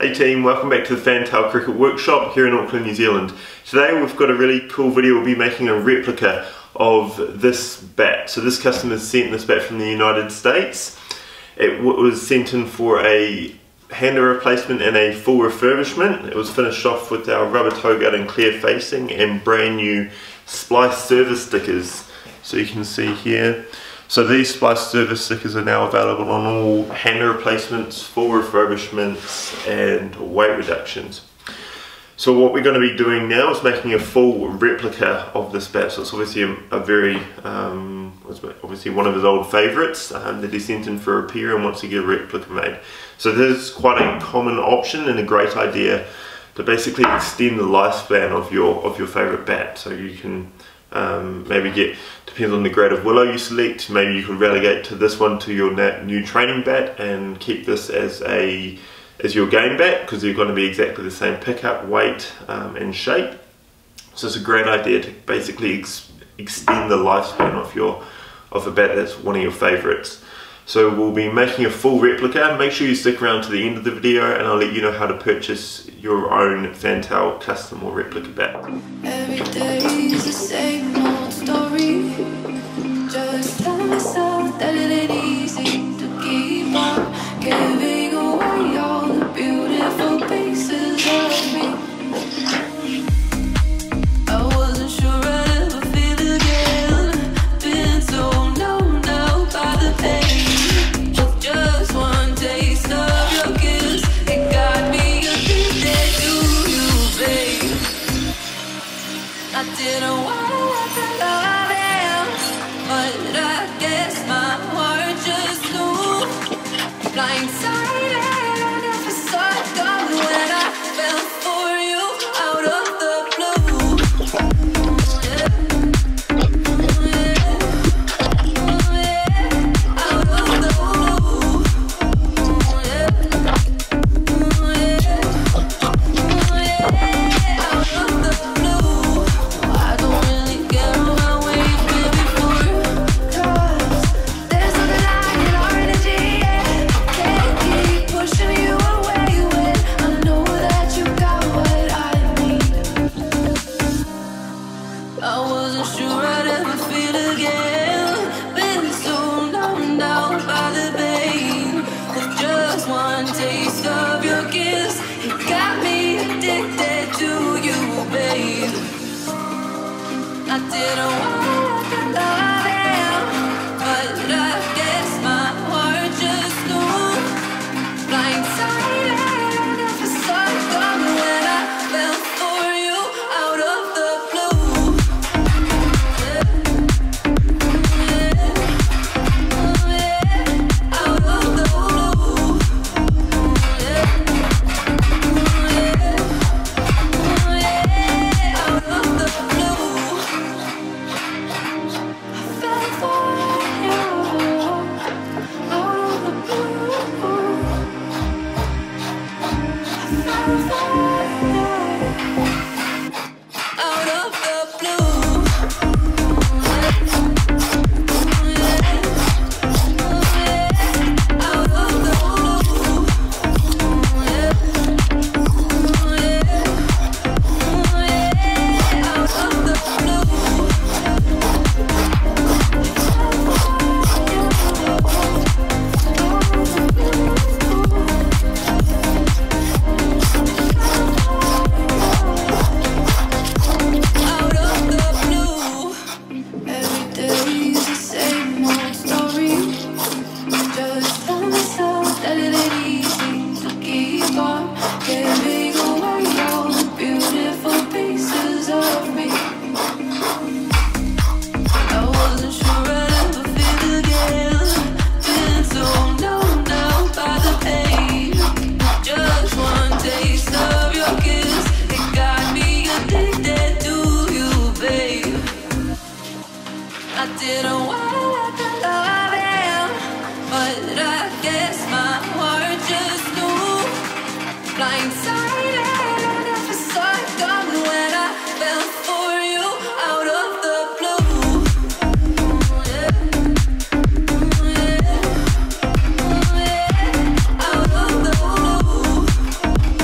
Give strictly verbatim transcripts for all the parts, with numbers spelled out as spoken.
Hey team, welcome back to the Fantail Cricket Workshop here in Auckland, New Zealand. Today we've got a really cool video. We'll be making a replica of this bat. So this customer sent this bat from the United States. It was sent in for a hander replacement and a full refurbishment. It was finished off with our rubber toe guard and clear facing and brand new splice service stickers. So you can see here. So these splice service stickers are now available on all hander replacements, full refurbishments and weight reductions. So what we're going to be doing now is making a full replica of this bat. So it's obviously a, a very, um, obviously one of his old favourites um, that he sent in for repair and wants to get a replica made. So this is quite a common option and a great idea to basically extend the lifespan of your, of your favourite bat. So you can Um, maybe get, depends on the grade of willow you select, maybe you could relegate to this one to your new training bat and keep this as a as your game bat because they're going to be exactly the same pickup, weight um, and shape. So it's a great idea to basically ex extend the lifespan of your of a bat that's one of your favourites. So we'll be making a full replica. Make sure you stick around to the end of the video and I'll let you know how to purchase your own Fantail custom or replica bat. Every day is the same old story. Just tell myself that it ain't easy to keep on giving away all the beautiful pieces of me. I wasn't sure I'd ever feel again. Been so numbed out by the pain. Just one taste of your kiss, it got me addicted to you, babe. I didn't wanna let the love in, but I guess my heart just knew. Blindsided, I never saw it coming when I fell for you out of the blue. Yeah. Yeah. Out of the blue. Yeah. Yeah. Out of the blue. I don't really care about where you've been before, 'cause there's nothing like it, our energy, yeah. Can't keep pushing you away when I know that you got what I need. I wasn't sure I'd ever feel again. Been so numbed out by the pain of just one taste of your kiss. It got me addicted to you, babe. I didn't wanna let the love in, but I guess my heart just knew. Blindsided, I never saw it coming when I fell for you out of the blue. Yeah. Yeah. Out of the blue. Yeah. Yeah. Out of the blue. I fell for you out of the blue. I fell for you out of the blue. Out of the blue. Out of the blue. Out of the blue. Every day is the same old story. Just tell myself that it ain't easy to keep on giving away all the beautiful pieces of me. I wasn't sure I'd ever feel again. Been so numbed out by the pain. Just one taste of your kiss, it got me addicted to you, babe. I didn't wanna let the love in, but I guess my heart just knew. Blindsided, I never saw it coming when I fell for you out of the blue. Yeah. Yeah. Out of the blue.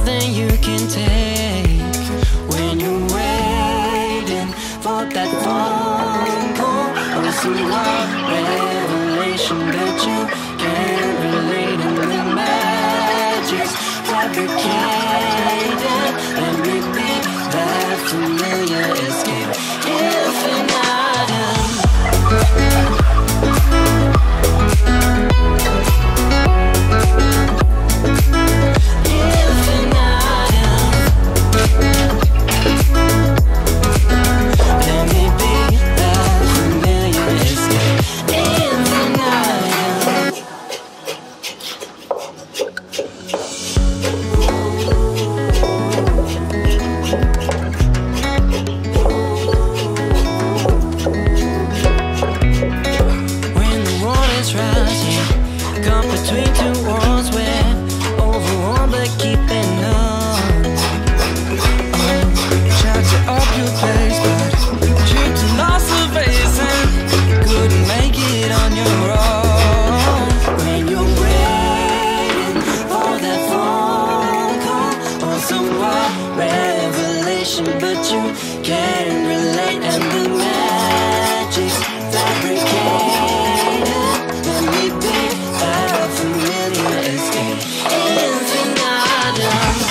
than you can take. When you're waiting for that phone call or some wild revelation that you can't relate, and the magic's fabricated. Let me be that familiar escape. Infinitum. Between two walls, we're overwhelmed but keeping on. Oh, tried to up your pace, but tripped and lost the face, and you couldn't make it on your own. When you're waiting for that phone call or some wild revelation, but you can't relate, and the magic's fabricated. Let me be familiar escape. Infinitum.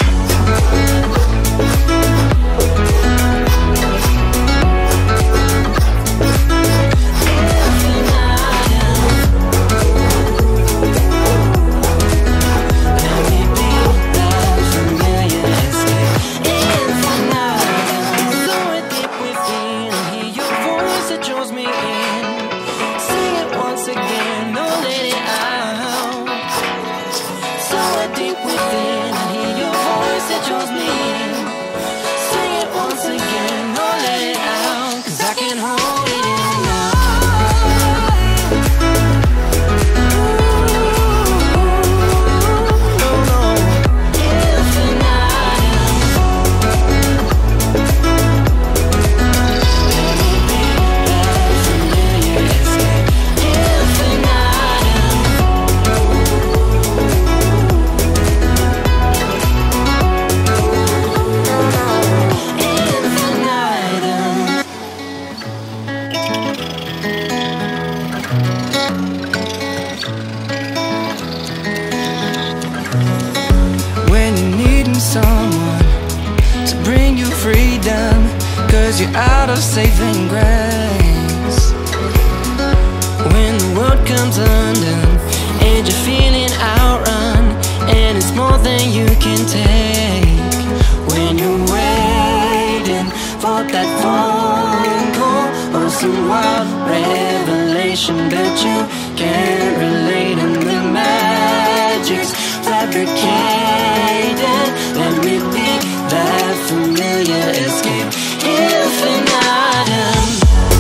Someone to bring you freedom, cause you're out of saving grace. When the world comes undone and you're feeling outrun, and it's more than you can take. When you're waiting for that phone call or some wild revelation that you can't relate, and the magic's fabricated. Let me be that familiar escape. Infinitum.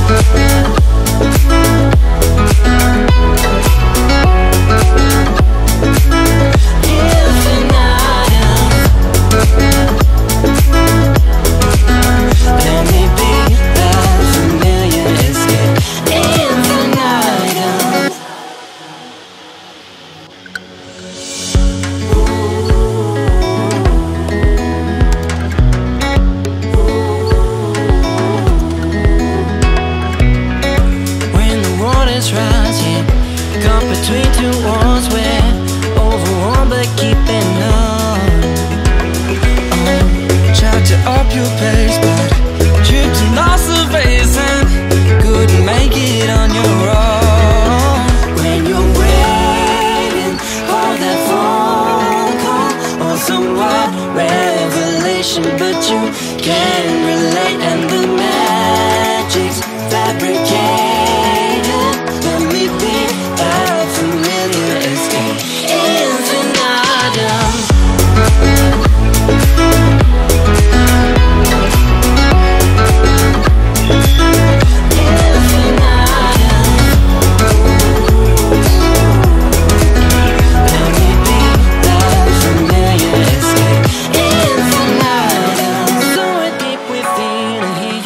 Let me be that familiar escape. Infinitum. Rising, caught between two walls, we're overwhelmed but keeping on. Oh, tried to up your pace, but tripped and lost the face, and couldn't make it on your own. When you're waiting for that phone call or some wild revelation, but you can't relate, and the magic's fabricated. Let me be that familiar escape. Infinitum. Infinitum. So deep within, I hear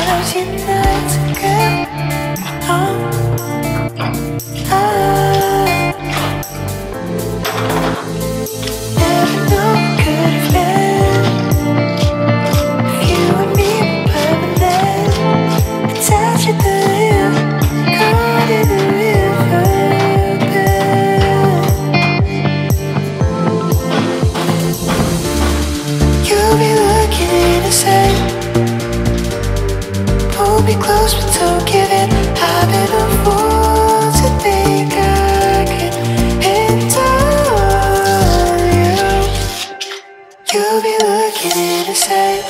shadows unite, girl. Oh, ah. Never know what could have been if you and me were permanent, attached at the hip, caught in the river bend. You'll be looking innocent. Pull me close but don't give in. I've been a fool to think I could handle you. You'll be looking innocent.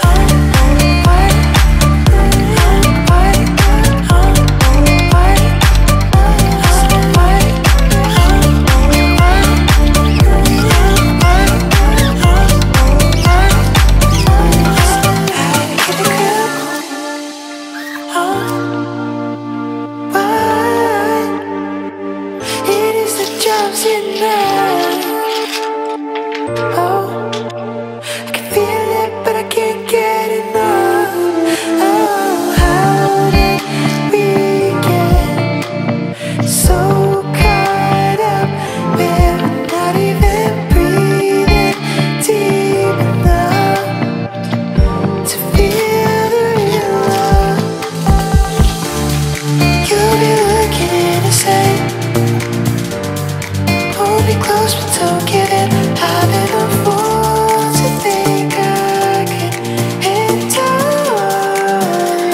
Close but don't give in. I've been a fool to think I could handle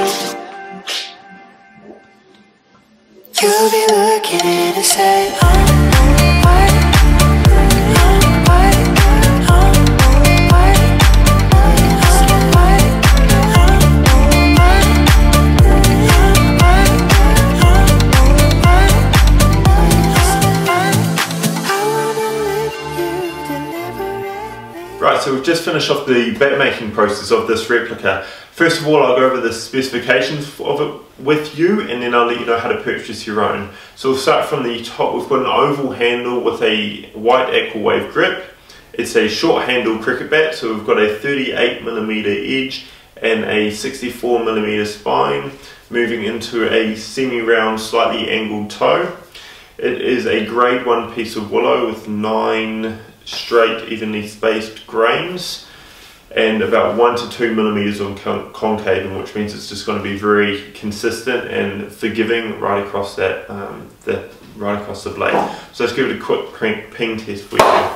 you. You'll be looking innocent. Right, so we've just finished off the bat making process of this replica. First of all, I'll go over the specifications of it with you, and then I'll let you know how to purchase your own. So we'll start from the top. We've got an oval handle with a white Aquawave grip. It's a short handle cricket bat, so we've got a thirty-eight millimeter edge and a sixty-four millimeter spine, moving into a semi-round, slightly angled toe. It is a grade one piece of willow with nine straight, evenly spaced grains and about one to two millimeters on con concave, which means it's just going to be very consistent and forgiving right across that, um, the, right across the blade. So let's give it a quick ping, ping test for you.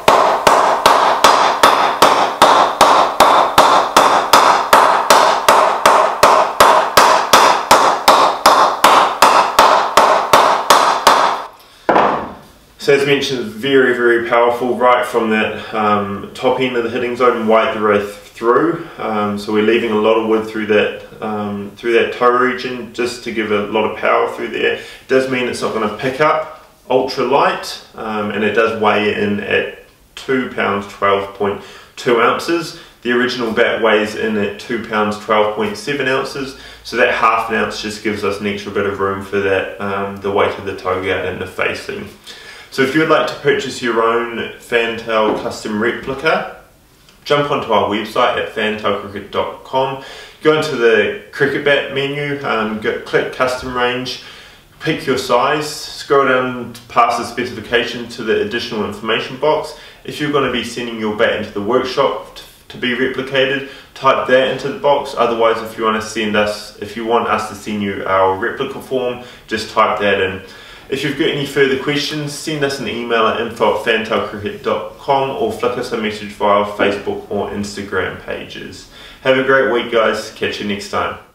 So as mentioned, very, very powerful right from that um, top end of the hitting zone right the way through. Um, so we're leaving a lot of wood through that um, through that toe region just to give a lot of power through there. It does mean it's not going to pick up ultra light, um, and it does weigh in at two pounds twelve point two ounces. The original bat weighs in at two pounds twelve point seven ounces. So that half an ounce just gives us an extra bit of room for that um, the weight of the toe guard and the facing. So if you would like to purchase your own Fantail custom replica, jump onto our website at fantail cricket dot com, go into the cricket bat menu, um, go, click custom range, pick your size, scroll down past the specification to the additional information box. If you're going to be sending your bat into the workshop to, to be replicated, type that into the box. Otherwise, if you want to send us, if you want us to send you our replica form, just type that in. If you've got any further questions, send us an email at info at fantail cricket dot com or flick us a message via our Facebook or Instagram pages. Have a great week, guys. Catch you next time.